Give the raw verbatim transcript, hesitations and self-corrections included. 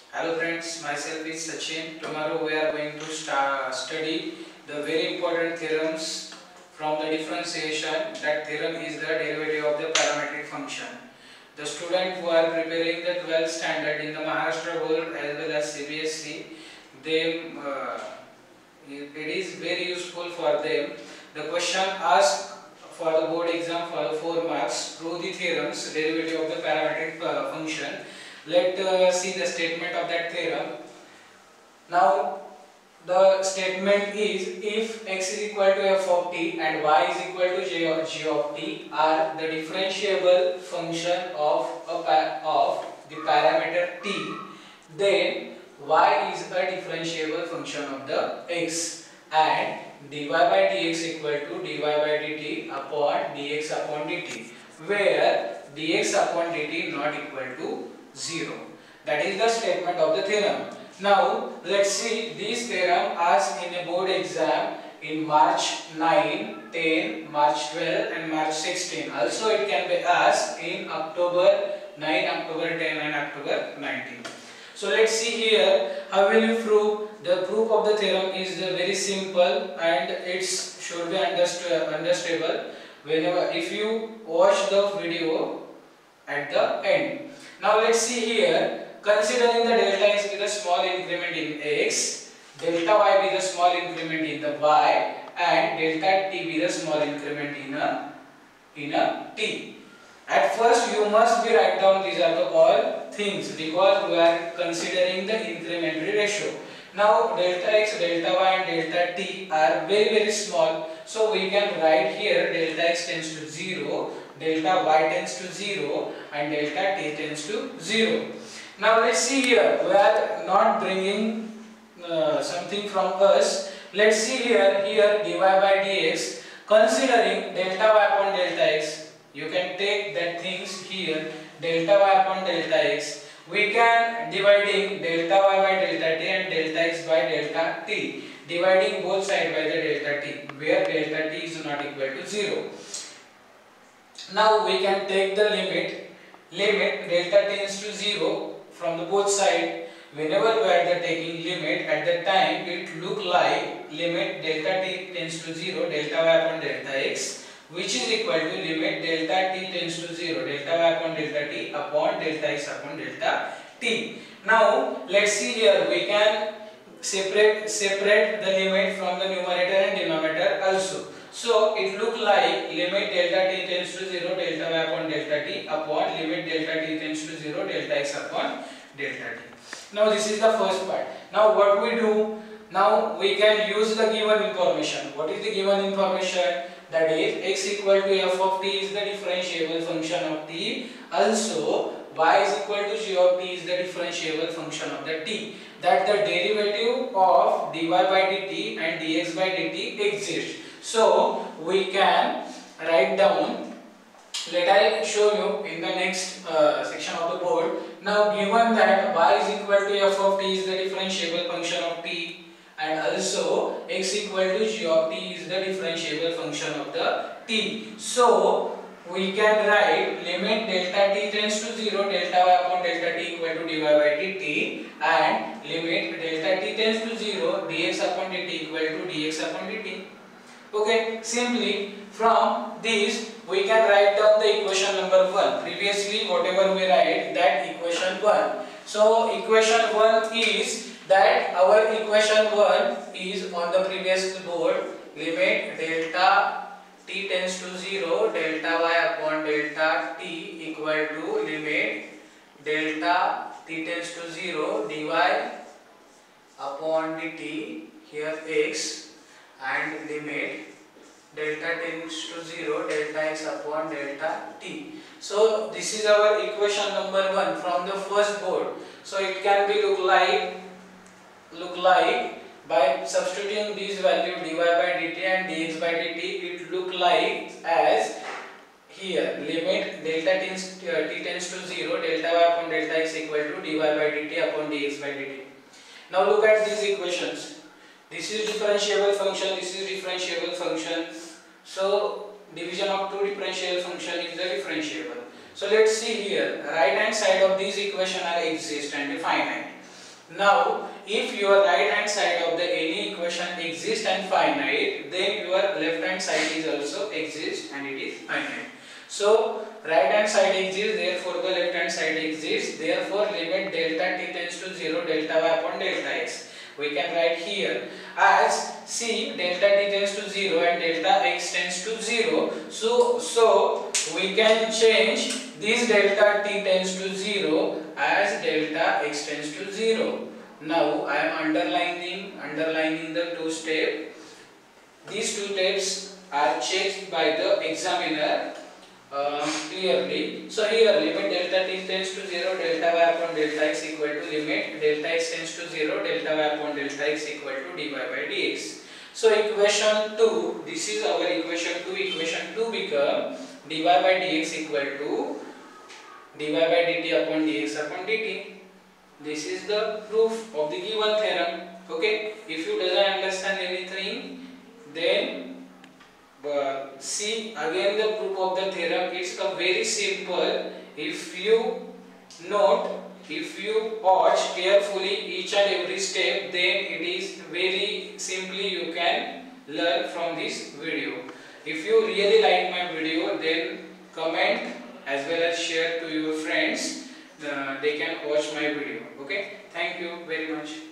Hello friends, myself is Sachin. Tomorrow we are going to start study the very important theorems from the differentiation. That theorem is the derivative of the parametric function. The students who are preparing the twelfth standard in the Maharashtra board as well as C B S E, they uh, it is very useful for them. The question asked for the board exam for the four marks, prove the theorems derivative of the parametric uh, function. Let uh, see the statement of that theorem. Now the statement is, if x is equal to f of t and y is equal to j of, g of t are the differentiable function of a of the parameter t, then y is a differentiable function of the x, and dy by dx equal to dy by dt upon dx upon dt, where dx upon dt not equal to zero. That is the statement of the theorem. Now let's see this theorem asked in a board exam in March nine, ten, March twelve and March sixteen. Also it can be asked in October nine, October ten and October nineteen. So let's see here how will you prove. The proof of the theorem is very simple and it should be understandable whenever if you watch the video at the end. Now let's see here, considering the delta x with a small increment in x, delta y with a small increment in the y, and delta t with a small increment in a in a t. At first you must be write down these are the all things because we are considering the incrementary ratio. Now delta x, delta y and delta t are very very small, so we can write here delta x tends to zero, delta y tends to zero and delta t tends to zero. Now let's see here, we are not bringing uh, something from us. Let's see here, here dy by dx, considering delta y upon delta x, you can take that things here, delta y upon delta x, we can dividing delta y by delta t and delta x by delta t, dividing both sides by the delta t, where delta t is not equal to zero. Now we can take the limit, limit delta tends to zero from the both side. Whenever we are the taking limit, at that time it look like limit delta t tends to zero, delta y upon delta x, which is equal to limit delta t tends to zero, delta y upon delta t upon delta x upon delta t. Now let's see here, we can separate separate the limit from the numerator and denominator also. So it look like limit delta t tends to zero, delta y upon delta t upon limit delta t tends to zero, delta x upon delta t. Now this is the first part. Now what we do? Now we can use the given information. What is the given information? That is x equal to f of t is the differentiable function of t. Also y is equal to g of t is the differentiable function of the t. That the derivative of dy by dt and dx by dt exists. So we can write down. Let I show you in the next uh, section of the board. Now given that y is equal to f of t is the differentiable function of t, and also x equal to g of t is the differentiable function of the t. So we can write limit delta t tends to zero, delta y upon delta t equal to dy by dt, and limit delta t tends to zero, dx upon dt equal to dx upon dt. Okay, simply from this we can write down the equation number one. Previously whatever we write, that equation one. So equation one is that our equation one is on the previous board, limit delta t tends to zero, delta y upon delta t equal to limit delta t tends to zero, dy upon dt, here x, and limit delta tends to zero, delta x upon delta t. So this is our equation number one from the first board. So it can be look like look like by substituting these value dy by dt and dx by dt, it look like as here limit delta tends, uh, t tends to zero, delta y upon delta x equal to dy by dt upon dx by dt. Now look at these equations. This is differentiable function, this is differentiable function. So division of two differentiable function is the differentiable. So let's see here, right hand side of these equation are exist and finite. Now, if your right hand side of the any equation exists and finite, then your left hand side is also exist and it is finite. So, right hand side exists, therefore the left hand side exists, therefore limit delta t tends to zero, delta y upon delta x. We can write here as see delta t tends to zero and delta x tends to zero. So, so we can change this delta t tends to zero as delta x tends to zero. Now I am underlining underlining the two steps. These two steps are checked by the examiner uh, clearly. So here limit delta t tends to zero, delta y upon delta x equal to limit delta x tends to zero, delta y upon delta x equal to dy by dx. So equation two, this is our equation two. Equation two become dy by dx equal to dy by dt upon dx upon dt. This is the proof of the given theorem. Okay, if you doesn't understand anything, then uh, see again the proof of the theorem. It's a very simple. If you note, if you watch carefully each and every step, then it is very simply you can learn from this video. If you really like my video, then comment as well as share to your friends. Uh, they can watch my video. Okay, thank you very much.